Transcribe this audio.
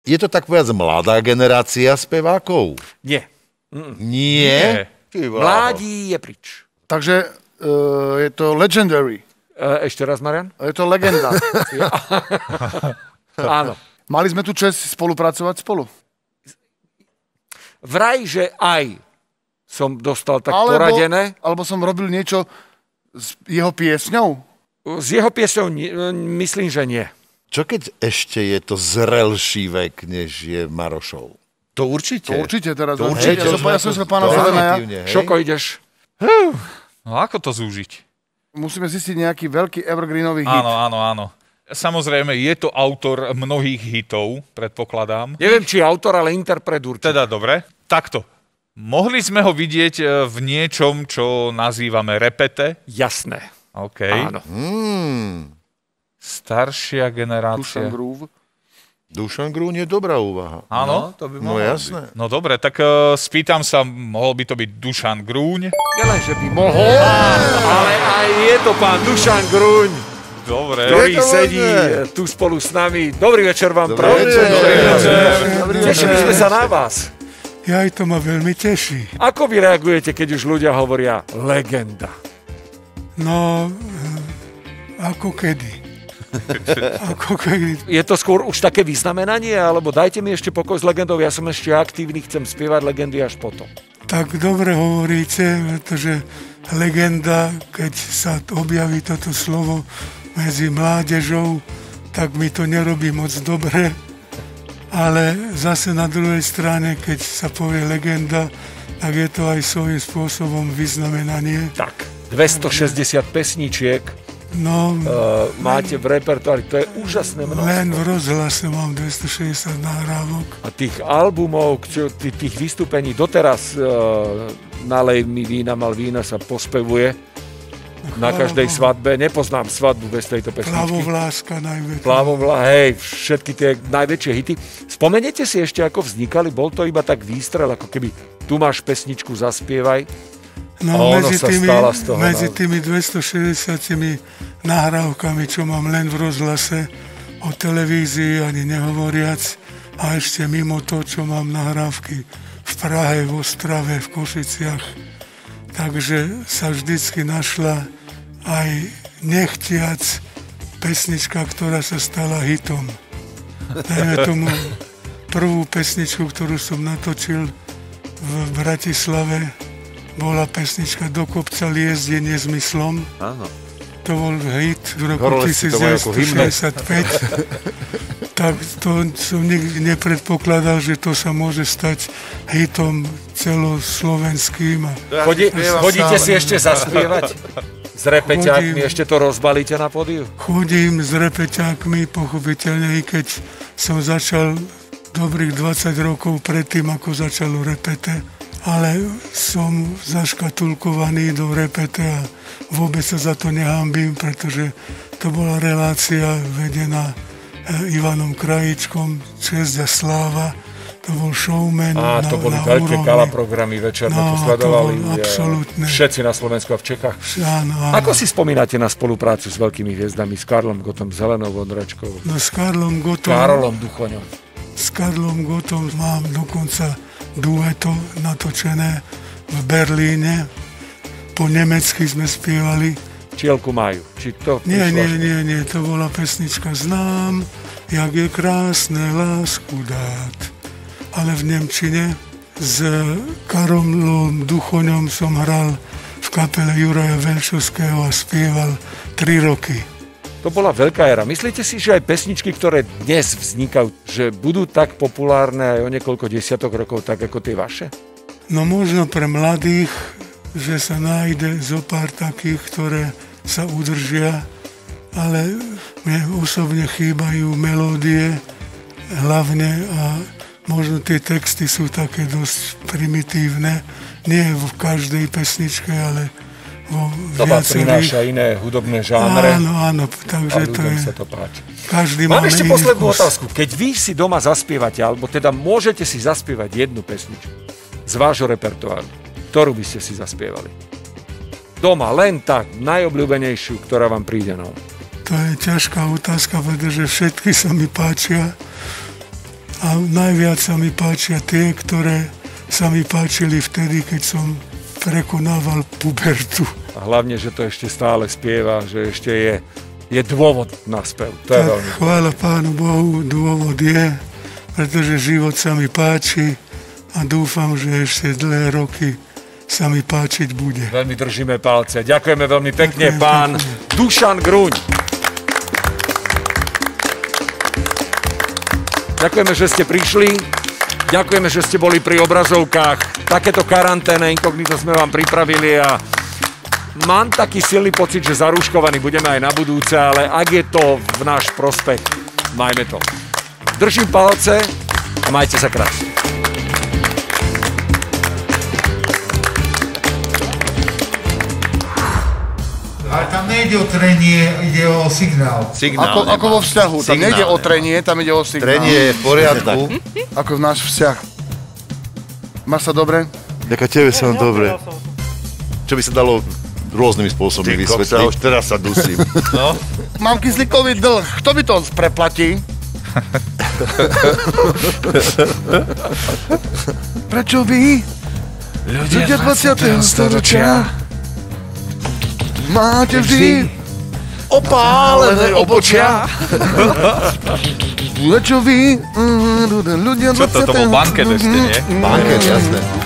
Je to tak povedať mladá generácia spevákov? Nie. Nie? Mládí je prič. Takže je to legendary. Ešte raz, Marian? Je to legenda. Áno. Mali sme tu čest spolupracovať spolu. Vraj, že aj som dostal tak poradené. Alebo som robil niečo s jeho piesňou? S jeho piesňou myslím, že nie. Čo keď ešte je to zrelší vek, než je Marošov? To určite. To určite teraz. To určite. Ja som sa pána Zelenaja. Šoko, ideš? No ako to zúžiť? Musíme zistiť nejaký veľký evergreenový hit. Áno. Samozrejme, je to autor mnohých hitov, predpokladám. Neviem, či autor, ale interpret určite. Teda dobre. Takto. Mohli sme ho vidieť v niečom, čo nazývame repete. Jasné. OK. Áno. Staršia generácia. Dušan Grún je dobrá úvaha. Áno? To by No mohlo jasné. No dobre, tak spýtam sa, mohol by to byť Dušan Grúň? Nielen, že by mohol, ale aj je to pán Dušan Grúň, Dobre. ktorý sedí tu spolu s nami. Dobrý večer vám prajem. Tešili sme sa na vás. Aj to ma veľmi teší. Ako vy reagujete, keď už ľudia hovoria legenda? No, ako kedy. Je to skôr už také vyznamenanie, alebo dajte mi ešte pokoj s legendou, ja som ešte aktívny, chcem spievať legendy až potom. Tak dobre hovoríte, pretože legenda, keď sa objaví toto slovo medzi mládežou, tak mi to nerobí moc dobre. Ale zase na druhej strane, keď sa povie legenda, tak je to aj svojím spôsobom vyznamenanie. Tak, 260 pesničiek. No, máte v repertoári, to je úžasné množstvo. len v rozhlase mám 260 nahrávok. A tých albumov, tých vystúpení doteraz Nalej mi vína, mal vína sa pospevuje na každej svadbe. Nepoznám svadbu bez tejto pesničky. Plavovláska najväčšia. Hej, všetky tie najväčšie hity. Spomeniete si ešte, ako vznikali? Bol to iba tak výstrel, ako keby tu máš pesničku, zaspievaj. No, medzi tými 260 nahrávkami, čo mám len v rozhlase, o televízii ani nehovoriac, a ešte mimo to, čo mám nahrávky v Prahe, v Ostrave, v Košiciach. Takže sa vždycky našla aj nechtiac pesnička, ktorá sa stala hitom. Dajme tomu prvú pesničku, ktorú som natočil v Bratislave, bola pesnička Do kopca liesť je nezmyslom. Áno. To bol hit v roku 1965. Tak to som nikdy nepredpokladal, že to sa môže stať hitom celoslovenským. Chodíte si ešte zaspievať? S repeťákmi ešte to rozbalíte na pódiu? Chodím s repeťákmi, pochopiteľne, i keď som začal dobrých 20 rokov predtým, ako začalo repete. Ale som zaškatulkovaný do repete a vôbec sa za to nehambím, pretože to bola relácia vedená Ivanom Krajíčkom, Česť a sláva. To bol showman na to boli na veľké úrovni. gala programy večerné, to sledovali absolútne. Všetci na Slovensku a v Čechách. Áno. Ako si spomínate na spoluprácu s veľkými hviezdami, s Karlom Gottom, Zelenou Vondračkou? No s Karlom Gottom. Karolom Duchoňom. S Karlom Gottom mám dokonca dueto natočené v Berlíne. Po nemecky sme spievali. Čielku majú. Či to Nie, to bola pesnička Znám, jak je krásne lásku dát. Ale v nemčine s Karolom Duchoňom som hral v kapele Juraja Velšovského a spieval 3 roky. To bola veľká éra. Myslíte si, že aj pesničky, ktoré dnes vznikajú, že budú tak populárne aj o niekoľko desiatok rokov, tak ako tie vaše? No možno pre mladých, že sa nájde zo pár takých, ktoré sa udržia, ale mne osobne chýbajú melódie hlavne a možno tie texty sú také dosť primitívne. Nie v každej pesničke, ale vo viacerých. Prináša iné hudobné žánre. Áno, takže to je... sa to páči. Každý Mám máme ešte iný poslednú vkus. otázku. Keď vy si doma zaspievate, alebo teda môžete si zaspievať jednu pesničku z vášho repertoáru, ktorú by ste si zaspievali? Doma, len tak, najobľúbenejšiu, ktorá vám príde na um. To je ťažká otázka, pretože všetky sa mi páčia, A najviac sa mi páčia tie, ktoré sa mi páčili vtedy, keď som prekonával pubertu. A hlavne, že to ešte stále spieva, že ešte je dôvod na spev. To je veľmi chvála Pánu Bohu, dôvod je, pretože život sa mi páči a dúfam, že ešte dlhé roky sa mi páčiť bude. Veľmi držíme palce. Ďakujeme veľmi pekne, pán Dušan Gruň. Ďakujeme, že ste prišli. Ďakujeme, že ste boli pri obrazovkách. Takéto karanténe inkognito sme vám pripravili a mám taký silný pocit, že zarúškovaní budeme aj na budúce, ale ak je to v náš prospech, majme to. Držím palce a majte sa krásne. Ale tam nejde o trenie, ide o signál. Ako vo vzťahu, tam nejde o trenie, tam ide o signál. Trenie je v poriadku. Ako v náš vzťah. Máš sa dobre? Ďaká tebe sa dobre. Čo by sa dalo rôznymi spôsobmi vysvetliť. Už teraz sa dusím. No. Mám kyslíkový dlh, kto by to preplatí? Prečo vy? Ľudia 20. storočia máte vždy opálené obočia. Prečo vy? Ľudia 20. Čo to bol banket ešte, nie? Banket, jasné.